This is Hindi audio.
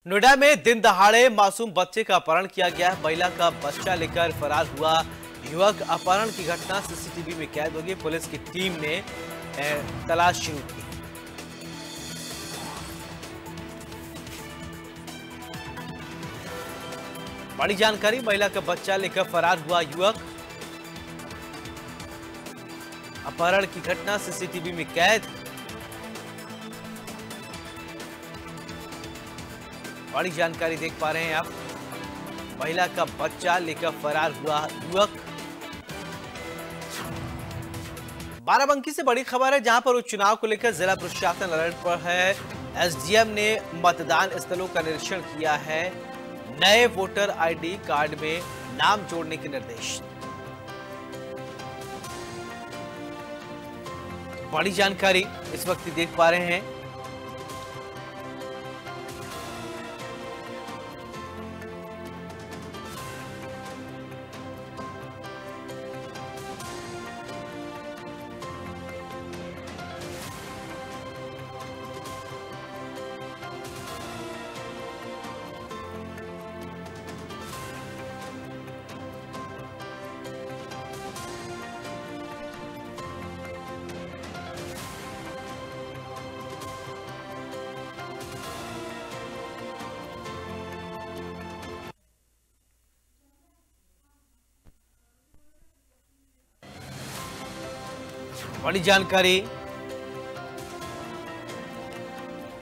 नोएडा में दिन दहाड़े मासूम बच्चे का अपहरण किया गया है। महिला का बच्चा लेकर फरार हुआ युवक। अपहरण की घटना सीसीटीवी में कैद हो गई। पुलिस की टीम ने तलाश शुरू की। बड़ी जानकारी, महिला का बच्चा लेकर फरार हुआ युवक। अपहरण की घटना सीसीटीवी में कैद। बड़ी जानकारी देख पा रहे हैं आप। महिला का बच्चा लेकर फरार हुआ युवक। बाराबंकी से बड़ी खबर है, जहां पर उपचुनाव को लेकर जिला प्रशासन अलर्ट पर है। एसडीएम ने मतदान स्थलों का निरीक्षण किया है। नए वोटर आईडी कार्ड में नाम जोड़ने के निर्देश। बड़ी जानकारी इस वक्त देख पा रहे हैं। बड़ी जानकारी